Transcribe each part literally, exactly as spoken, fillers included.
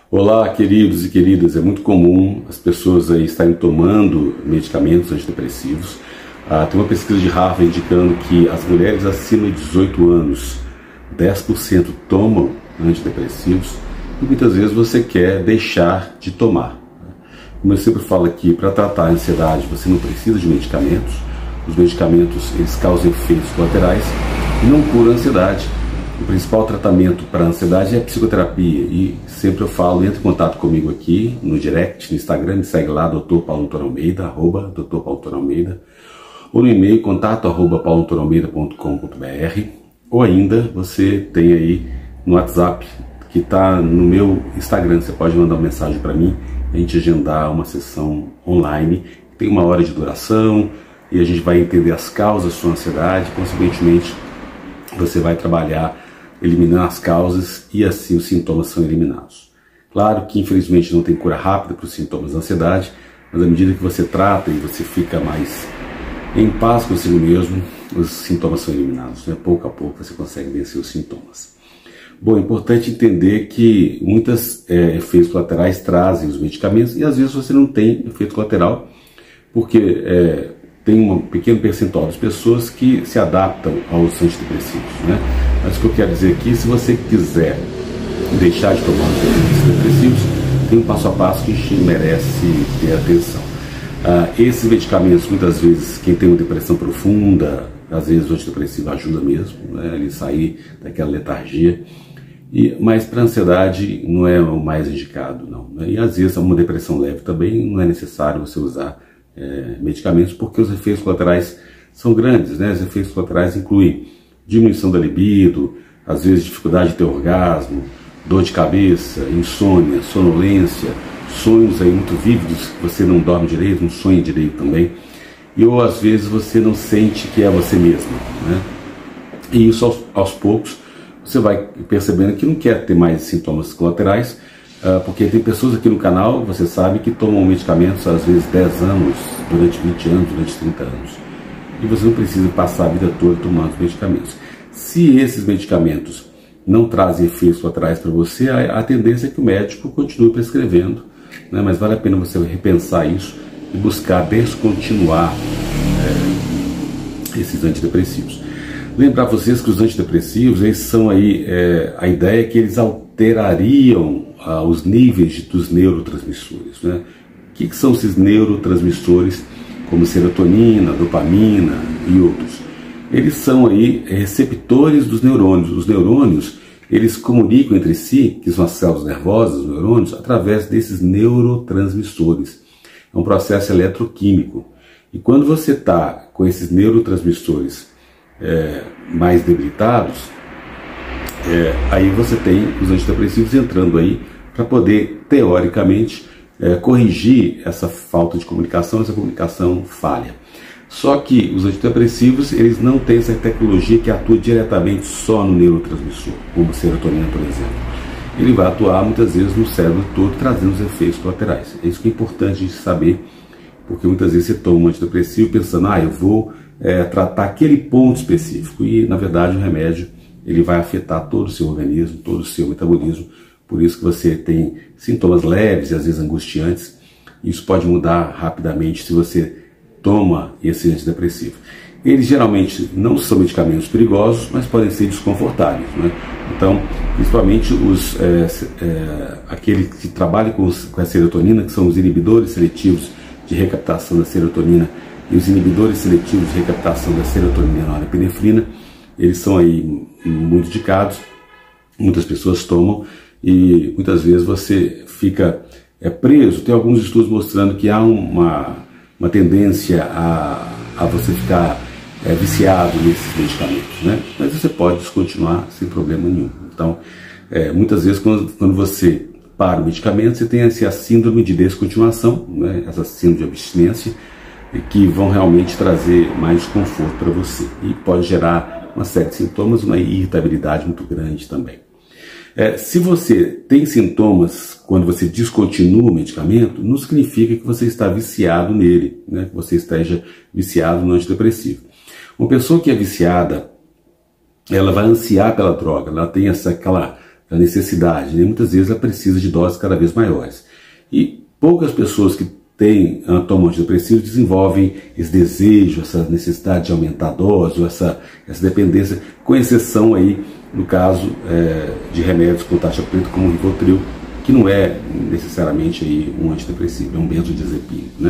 Olá, queridos e queridas. É muito comum as pessoas aí estarem tomando medicamentos antidepressivos. Ah, tem uma pesquisa de Harvard indicando que as mulheres acima de dezoito anos, dez por cento tomam antidepressivos e muitas vezes você quer deixar de tomar. Como eu sempre falo aqui, para tratar a ansiedade você não precisa de medicamentos. Os medicamentos eles causam efeitos colaterais e não curam a ansiedade. O principal tratamento para a ansiedade é a psicoterapia e sempre eu falo, entre em contato comigo aqui no direct, no Instagram, me segue lá, doutor Paulo Antônio Almeida, arroba doutor Paulo Antônio Almeida, ou no e-mail, contato arroba paulo antônio almeida ponto com ponto br, ou ainda você tem aí no WhatsApp, que está no meu Instagram, você pode mandar uma mensagem para mim, a gente agendar uma sessão online, tem uma hora de duração, e a gente vai entender as causas da sua ansiedade, consequentemente você vai trabalhar eliminando as causas e assim os sintomas são eliminados. Claro que infelizmente não tem cura rápida para os sintomas da ansiedade, mas à medida que você trata e você fica mais em paz consigo mesmo, os sintomas são eliminados, né? Pouco a pouco você consegue vencer os sintomas. Bom, é importante entender que muitos é, efeitos colaterais trazem os medicamentos e às vezes você não tem efeito colateral porque é, tem um pequeno percentual das pessoas que se adaptam aos antidepressivos, né? Mas o que eu quero dizer aqui, se você quiser deixar de tomar os antidepressivos, tem um passo a passo que merece ter atenção. Ah, esses medicamentos, muitas vezes, quem tem uma depressão profunda, às vezes o antidepressivo ajuda mesmo, né, ele sair daquela letargia, e, mas para a ansiedade não é o mais indicado, não, né? E às vezes uma depressão leve também não é necessário você usar É, medicamentos, porque os efeitos colaterais são grandes, né? Os efeitos colaterais incluem diminuição da libido, às vezes dificuldade de ter orgasmo, dor de cabeça, insônia, sonolência, sonhos aí muito vívidos, que você não dorme direito, não sonha direito também, e ou às vezes você não sente que é você mesmo, né? E isso aos, aos poucos você vai percebendo que não quer ter mais sintomas colaterais, porque tem pessoas aqui no canal, você sabe, que tomam medicamentos às vezes dez anos, durante vinte anos, durante trinta anos. E você não precisa passar a vida toda tomando os medicamentos. Se esses medicamentos não trazem efeitos colaterais para você, a, a tendência é que o médico continue prescrevendo, né? Mas vale a pena você repensar isso e buscar descontinuar é, esses antidepressivos. Lembrar vocês que os antidepressivos, eles são aí, é, a ideia é que eles alterariam ah, os níveis dos neurotransmissores, né? O que, que são esses neurotransmissores, como serotonina, dopamina e outros? Eles são aí receptores dos neurônios. Os neurônios, eles comunicam entre si, que são as células nervosas, os neurônios, através desses neurotransmissores. É um processo eletroquímico. E quando você está com esses neurotransmissores é, mais debilitados, É, aí você tem os antidepressivos entrando aí para poder, teoricamente, é, corrigir essa falta de comunicação, essa comunicação falha. Só que os antidepressivos, eles não têm essa tecnologia que atua diretamente só no neurotransmissor, como a serotonina, por exemplo. Ele vai atuar muitas vezes no cérebro todo, trazendo os efeitos colaterais. É isso que é importante a gente saber, porque muitas vezes você toma um antidepressivo pensando, ah, eu vou é, tratar aquele ponto específico, e na verdade o remédio ele vai afetar todo o seu organismo, todo o seu metabolismo, por isso que você tem sintomas leves e às vezes angustiantes. Isso pode mudar rapidamente se você toma esse antidepressivo. Eles geralmente não são medicamentos perigosos, mas podem ser desconfortáveis, né? Então, principalmente os, é, é, aqueles que trabalham com, os, com a serotonina, que são os inibidores seletivos de recaptação da serotonina e os inibidores seletivos de recaptação da serotonina na norepinefrina, eles são aí muito indicados, muitas pessoas tomam e muitas vezes você fica é, preso. Tem alguns estudos mostrando que há uma, uma tendência a, a você ficar é, viciado nesses medicamentos, né? Mas você pode descontinuar sem problema nenhum. Então, é, muitas vezes quando, quando você para o medicamento, você tem essa síndrome de descontinuação, né? Essa síndrome de abstinência, que vão realmente trazer mais conforto para você e pode gerar uma série de sintomas, uma irritabilidade muito grande também. É, se você tem sintomas quando você descontinua o medicamento, não significa que você está viciado nele, né? Que você esteja viciado no antidepressivo. Uma pessoa que é viciada, ela vai ansiar pela droga, ela tem essa, aquela a necessidade, né? Muitas vezes ela precisa de doses cada vez maiores. E poucas pessoas que têm, tomam antidepressivos desenvolvem esse desejo, essa necessidade de aumentar a dose, ou essa, essa dependência, com exceção aí, no caso é, de remédios com taxa preta, como o Rivotril, que não é necessariamente aí um antidepressivo, é um benzodiazepínico, né?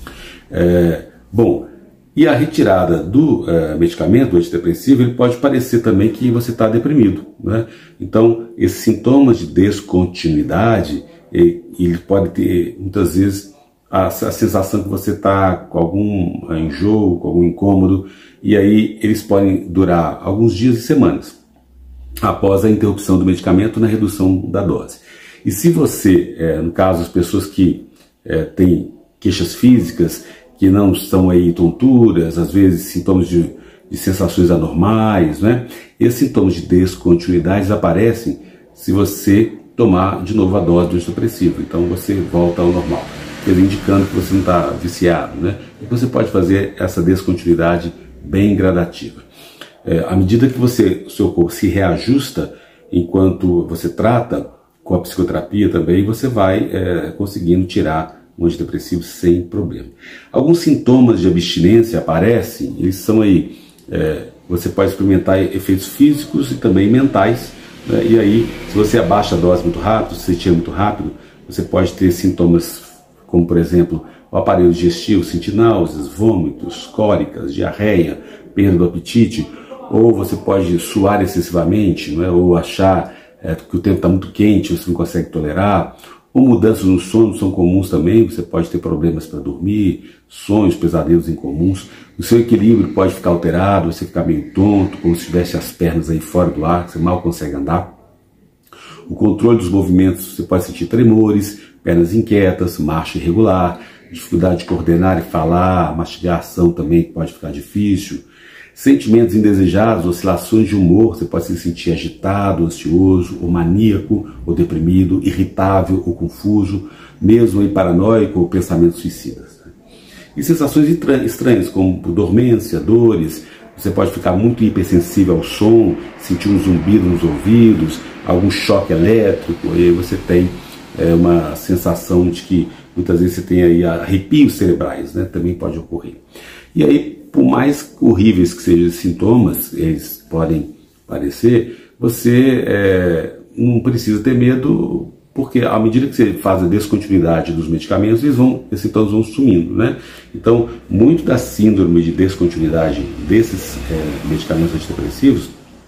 É, bom, e a retirada do é, medicamento, do antidepressivo, ele pode parecer também que você está deprimido, né? Então, esses sintomas de descontinuidade, ele, ele pode ter, muitas vezes, a, a sensação que você está com algum enjoo, com algum incômodo, e aí eles podem durar alguns dias e semanas após a interrupção do medicamento na redução da dose. E se você, é, no caso, as pessoas que é, têm queixas físicas, que não são aí tonturas, às vezes sintomas de, de sensações anormais, né? Esses sintomas de descontinuidade aparecem se você tomar de novo a dose do antidepressivo. Então você volta ao normal, indicando que você não está viciado, né? E você pode fazer essa descontinuidade bem gradativa. É, à medida que você, o seu corpo se reajusta enquanto você trata com a psicoterapia também, você vai é, conseguindo tirar um antidepressivo sem problema. Alguns sintomas de abstinência aparecem, eles são aí, é, você pode experimentar efeitos físicos e também mentais, né? E aí, se você abaixa a dose muito rápido, se você tira muito rápido, você pode ter sintomas como, por exemplo, o aparelho digestivo, sentir náuseas, vômitos, cólicas, diarreia, perda do apetite, ou você pode suar excessivamente, não é? Ou achar é, que o tempo está muito quente, você não consegue tolerar, ou mudanças no sono são comuns também, você pode ter problemas para dormir, sonhos, pesadelos incomuns, o seu equilíbrio pode ficar alterado, você ficar meio tonto, como se tivesse as pernas aí fora do ar, você mal consegue andar. O controle dos movimentos, você pode sentir tremores, pernas inquietas, marcha irregular, dificuldade de coordenar e falar, mastigação também pode ficar difícil, sentimentos indesejados, oscilações de humor, você pode se sentir agitado, ansioso, ou maníaco, ou deprimido, irritável ou confuso, mesmo aí paranoico ou pensamentos suicidas. E sensações estranhas, como dormência, dores, você pode ficar muito hipersensível ao som, sentir um zumbido nos ouvidos, algum choque elétrico, e aí você tem é, uma sensação de que muitas vezes você tem aí arrepios cerebrais, né? Também pode ocorrer. E aí, por mais horríveis que sejam os sintomas, eles podem parecer, você é, não precisa ter medo, porque à medida que você faz a descontinuidade dos medicamentos, eles vão, esses sintomas vão sumindo, né? Então, muito da síndrome de descontinuidade desses é, medicamentos antidepressivos,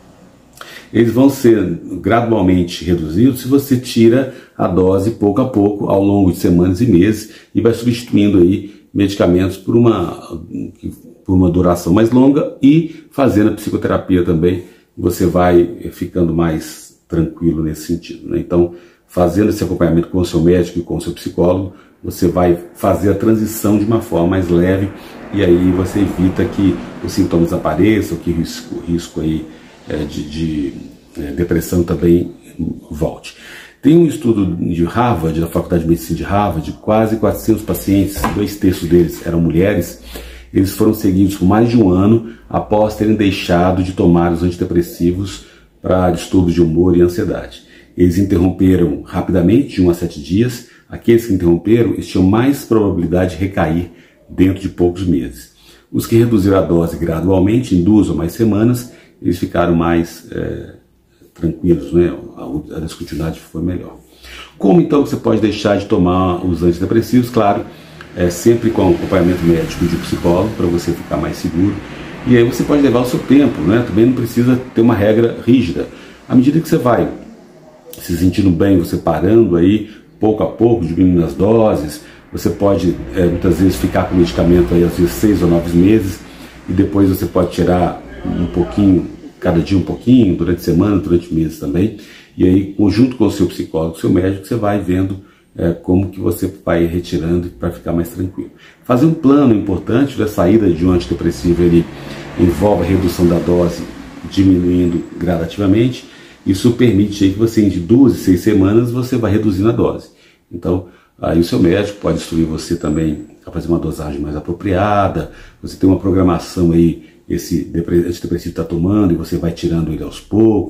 eles vão ser gradualmente reduzidos se você tira a dose pouco a pouco, ao longo de semanas e meses, e vai substituindo aí medicamentos por uma, por uma duração mais longa e fazendo a psicoterapia também, você vai ficando mais tranquilo nesse sentido, né? Então, fazendo esse acompanhamento com o seu médico e com o seu psicólogo, você vai fazer a transição de uma forma mais leve e aí você evita que os sintomas apareçam, que o risco, risco aí, é, de, de é, depressão também volte. Tem um estudo de Harvard, da Faculdade de Medicina de Harvard, de quase quatrocentos pacientes, dois terços deles eram mulheres. Eles foram seguidos por mais de um ano após terem deixado de tomar os antidepressivos para distúrbios de humor e ansiedade. Eles interromperam rapidamente, de um a sete dias. Aqueles que interromperam, eles tinham mais probabilidade de recair dentro de poucos meses. Os que reduziram a dose gradualmente, em duas ou mais semanas, eles ficaram mais é, tranquilos, né? A, a descontinuidade foi melhor. Como então você pode deixar de tomar os antidepressivos? Claro, é, sempre com acompanhamento médico e de psicólogo, para você ficar mais seguro. E aí você pode levar o seu tempo, né? Também não precisa ter uma regra rígida. À medida que você vai se sentindo bem, você parando aí, pouco a pouco, diminuindo as doses, você pode é, muitas vezes ficar com o medicamento aí, às vezes seis ou nove meses, e depois você pode tirar um pouquinho, cada dia um pouquinho, durante semana, durante meses também, e aí, junto com o seu psicólogo, seu médico, você vai vendo é, como que você vai retirando para ficar mais tranquilo. Fazer um plano importante da saída de um antidepressivo, ele envolve a redução da dose, diminuindo gradativamente. Isso permite aí que você, em duas e seis semanas, você vai reduzindo a dose. Então, aí o seu médico pode instruir você também a fazer uma dosagem mais apropriada, você tem uma programação aí, esse antidepressivo está tomando e você vai tirando ele aos poucos,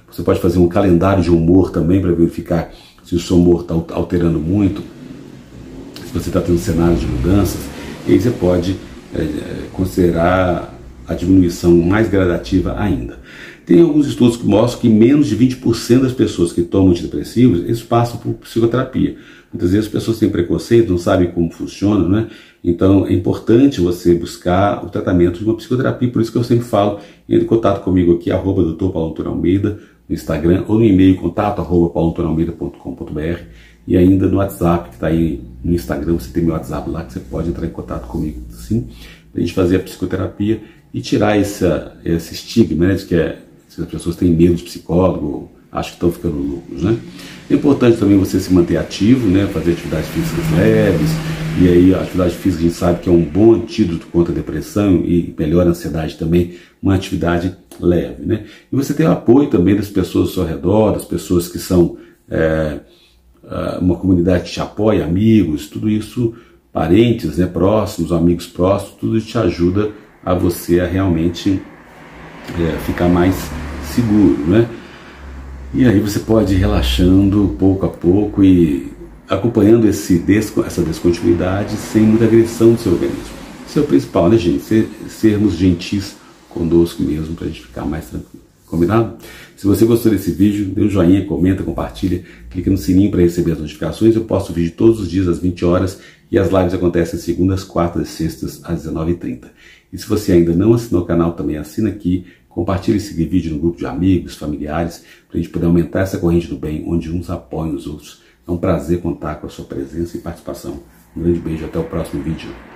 Você pode fazer um calendário de humor também para verificar se o seu humor está alterando muito, se você está tendo cenários de mudanças, e aí você pode é, considerar a diminuição mais gradativa ainda. Tem alguns estudos que mostram que menos de vinte por cento das pessoas que tomam antidepressivos, eles passam por psicoterapia. Muitas vezes as pessoas têm preconceito, não sabem como funciona, né? Então é importante você buscar o tratamento de uma psicoterapia, por isso que eu sempre falo, entre em contato comigo aqui, arroba doutor Paulo Antônio Almeida, no Instagram, ou no e-mail, contato arroba paulo antônio almeida ponto com ponto br, e ainda no WhatsApp, que está aí no Instagram, você tem meu WhatsApp lá, que você pode entrar em contato comigo, sim, para a gente fazer a psicoterapia e tirar essa, esse estigma, né, de que é, se as pessoas têm medo de psicólogo, acham que estão ficando loucos, né? É importante também você se manter ativo, né, fazer atividades físicas leves, e aí a atividade física a gente sabe que é um bom antídoto contra a depressão e melhora a ansiedade também, uma atividade leve, né? E você tem o apoio também das pessoas ao seu redor, das pessoas que são é, uma comunidade que te apoia, amigos, tudo isso, parentes, né, próximos, amigos próximos, tudo isso te ajuda a você a realmente é, ficar mais seguro, né? E aí você pode ir relaxando pouco a pouco e acompanhando esse desco, essa descontinuidade sem muita agressão do seu organismo. Isso é o principal, né, gente? Ser, sermos gentis conosco mesmo para a gente ficar mais tranquilo. Combinado? Se você gostou desse vídeo, dê um joinha, comenta, compartilha, clica no sininho para receber as notificações. Eu posto vídeo todos os dias às vinte horas e as lives acontecem segundas, quartas e sextas às dezenove e trinta. E se você ainda não assinou o canal, também assina aqui, compartilhe esse vídeo no grupo de amigos, familiares, para a gente poder aumentar essa corrente do bem, onde uns apoiam os outros. É um prazer contar com a sua presença e participação. Um grande beijo, até o próximo vídeo.